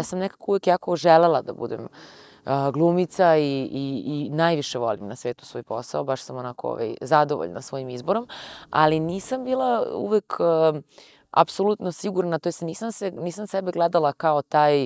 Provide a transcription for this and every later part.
ja sam nekako uvek jako želela da budem glumica i najviše volim na svetu svoj posao, baš sam onako zadovoljna svojim izborom, ali nisam bila uvek apsolutno sigurna, to jest nisam sebe gledala kao taj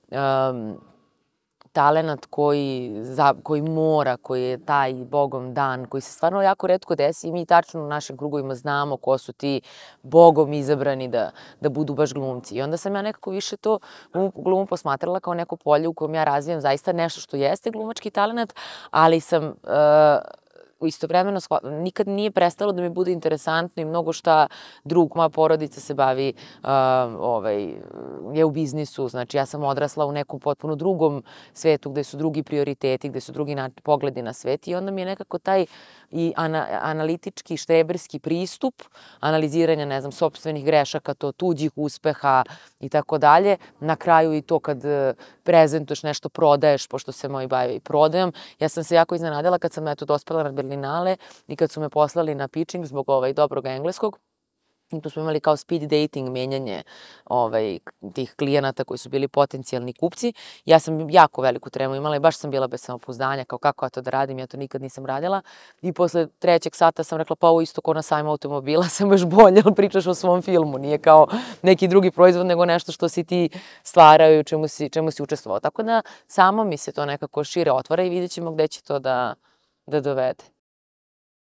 talenat koji mora, koji je taj Bogom dan, koji se stvarno jako retko desi i mi tačno u našim krugovima znamo ko su ti Bogom izabrani da budu baš glumci. I onda sam ja nekako više to glumu posmatrala kao neko polje u kojem ja razvijam zaista nešto što jeste glumački talenat, ali sam istovremeno nikad nije prestalo da mi bude interesantno i mnogo šta drugo. Moja porodica se bavi, je u biznisu, znači ja sam odrasla u nekom potpuno drugom svetu gde su drugi prioriteti, gde su drugi pogledi na svet i onda mi je nekako taj i analitički, štreberski pristup analiziranja, ne znam, sopstvenih grešaka, to tuđih uspeha i tako dalje. Na kraju i to kad prezentuješ nešto, prodaješ, pošto se moji bave i prodajom. Ja sam se jako iznenadila kad sam dospela na Berlinale i kad su me poslali na pitching zbog dobrog engleskog. I tu smo imali kao speed dating, menjanje tih klijenata koji su bili potencijalni kupci. Ja sam jako veliku tremu imala i baš sam bila bez samopouzdanja, kao kako ja to da radim, ja to nikad nisam radila. I posle 3. sata sam rekla, pa ovo isto kao na sajmu automobila, sam još bolje, ali pričaš o svom filmu, nije kao neki drugi proizvod, nego nešto što si ti stvarao i u čemu si učestvovao. Tako da samo mi se to nekako šire otvara i vidjet ćemo gde će to da dovede.